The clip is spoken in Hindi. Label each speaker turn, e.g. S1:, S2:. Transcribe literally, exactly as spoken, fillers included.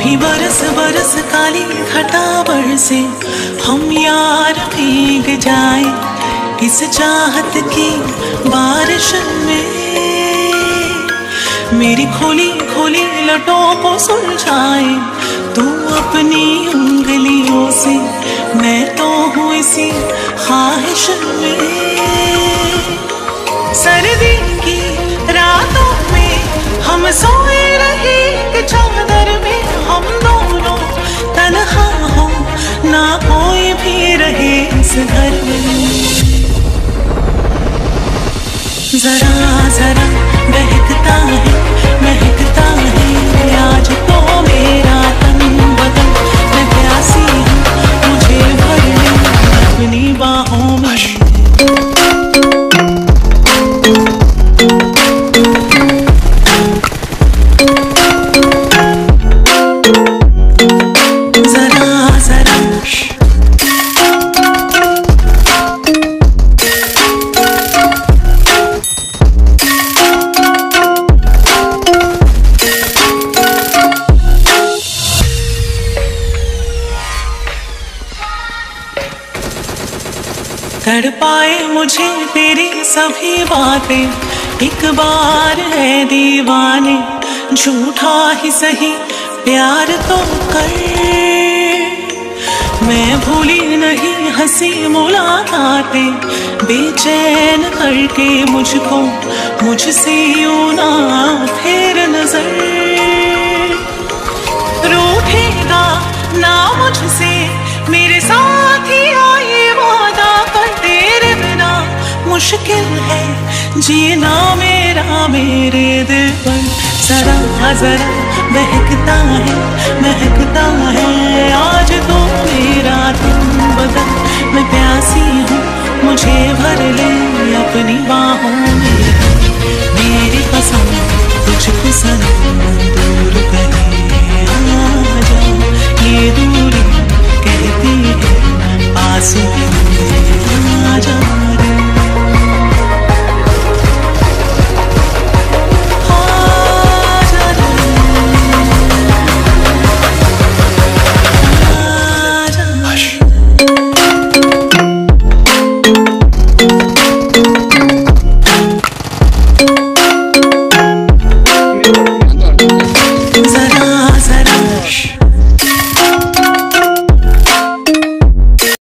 S1: कभी बरस बरस काली घटा बरसे, हम यार भीग जाए इस चाहत की बारिश में। मेरी खोली खोली लटों को सुलझाए तू अपनी उंगलियों से, मैं तो हूँ इसी ख्वाहिश में। सर्दी की रातों में हम सोए रहे कि चादर में, हम दोनों तन्हा हो ना कोई भी रहे इस घर में। जरा जरा बहकता है महकता है आज तो मेरा तन बदन, मैं प्यासी हूँ मुझे भर ले अपनी बाहों में। तड़ पाए मुझे तेरी सभी बातें, एक बार है दीवाने झूठा ही सही प्यार तो कर। मैं भूली नहीं हंसी मुलाकातें, बेचैन करके मुझको मुझसे यूं ना फेर नजर। रूठेगा ना मुझसे मेरे साथ ही आए वादा कर, तेरे बिना मुश्किल है जीना मेरा मेरे दिल पर। जरा जरा बहकता है महकता है आज तो मेरा तन बदन, मैं प्यासी हूँ मुझे भर ले अपनी बाहों में। मेरी कसम तुझको सनम दूर कहीं आ जा, ये दूरी कहती है पास